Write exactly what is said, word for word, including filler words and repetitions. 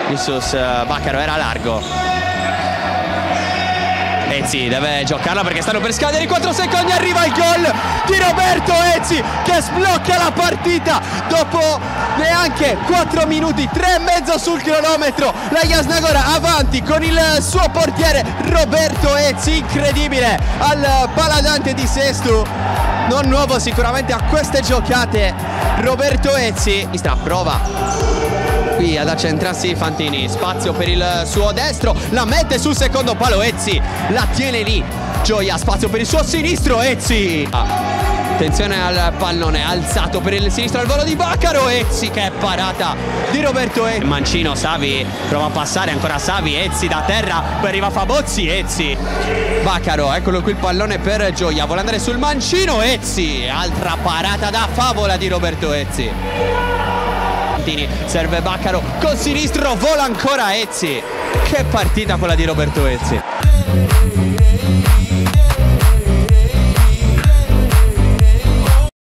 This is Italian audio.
Jesus Baccaro era largo. Ezzi deve giocarla perché stanno per scadere i quattro secondi. Arriva il gol di Roberto Ezzi che sblocca la partita dopo neanche quattro minuti, tre e mezzo sul cronometro. La Jasnagora avanti con il suo portiere Roberto Ezzi, incredibile, al Paladante di Sestu, non nuovo sicuramente a queste giocate. Roberto Ezzi prova qui ad accentrarsi Fantini, spazio per il suo destro, la mette sul secondo palo, Ezzi la tiene lì, Gioia, spazio per il suo sinistro, Ezzi, attenzione al pallone alzato per il sinistro al volo di Baccaro, Ezzi, che parata di Roberto Ezzi. Mancino, Savi prova a passare, ancora Savi, Ezzi da terra, poi arriva Fabozzi, Ezzi, Baccaro, eccolo qui il pallone per Gioia, vuole andare sul mancino, Ezzi, altra parata da favola di Roberto Ezzi. Serve Baccaro col sinistro, vola ancora Ezzi. Che partita quella di Roberto Ezzi.